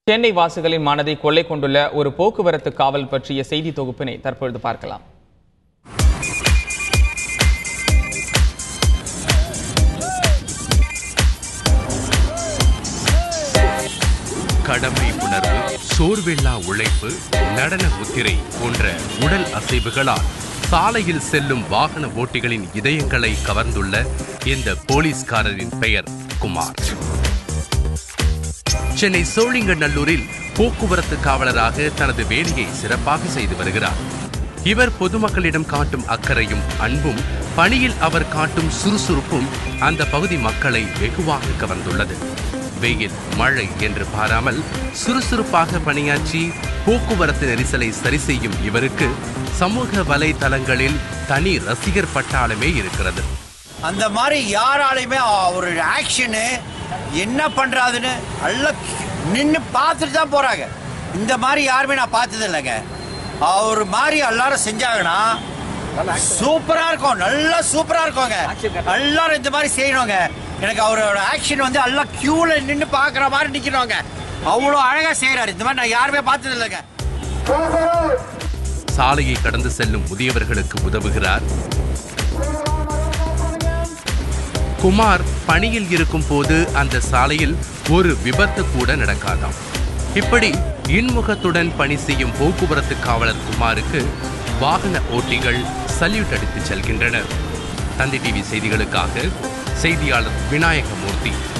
சென்னை வாசிகளின் மனதை கொள்ளை கொண்டுள்ள ஒரு போக்குவரத்து காவல் பற்றிய செய்தி தொகுப்பினை தற்பொழுது பார்க்கலாம். கடமை உணர்வு, சோர்வில்லா உழைப்பு, நடன முத்திரை போன்ற உடல் அசைவுகளால் சாலையில் செல்லும் வாகன ஓட்டிகளின் இதயங்களை கவர்ந்துள்ள இந்த போலீஸ்காரரின் பெயர் குமார். சென்னை சோழிங்கநல்லூரில் போக்குவரத்து காவலராக தனது வேலையை சிறப்பாக செய்து வருகிறார். இவர் பொதுமக்களிடம் காட்டும் அக்கறையும் அன்பும், பணியில் அவர் காட்டும் சுறுசுறுப்பும் அந்த பகுதி மக்களை வெகுவாக கவர்ந்துள்ளது. வெயில் மழை என்று பாராமல் சுறுசுறுப்பாக பணியாற்றி போக்குவரத்து நெரிசலை சரி செய்யும் இவருக்கு சமூக வலைதளங்களில் தனி ரசிகர் பட்டாளமே இருக்கிறது. அந்த மாதிரி யாராலையுமே ஒரு ஆக்ஷனு என்ன பண்றாதுன்னு எல்லாம் நின்று பார்த்துட்டு தான் போறாங்க. இந்த மாதிரி யாருமே நான் பார்த்தது இல்லைங்க. அவர் மாதிரி எல்லாரும் செஞ்சாங்கன்னா சூப்பரா இருக்கும், நல்லா சூப்பரா இருக்குங்க. எல்லாரும் இந்த மாதிரி செய்யணுங்க. எனக்கு அவரோட ஆக்ஷன் வந்து எல்லாம் கியூல நின்று பார்க்குற மாதிரி நிற்கணுங்க. அவ்வளோ அழகா செய்யறாரு. இந்த மாதிரி நான் யாருமே பார்த்தது இல்லைங்க. சாலையை கடந்து செல்லும் முதியவர்களுக்கு உதவுகிறார். குமார் பணியில் இருக்கும் போது அந்த சாலையில் ஒரு விபத்து கூட நடக்காதாம். இப்படி இன்முகத்துடன் பணி செய்யும் போக்குவரத்து காவலர் குமாருக்கு வாகன ஓட்டிகள் சல்யூட் அடித்து செல்கின்றனர். தந்தி டிவி செய்திகளுக்காக செய்தியாளர் விநாயகமூர்த்தி.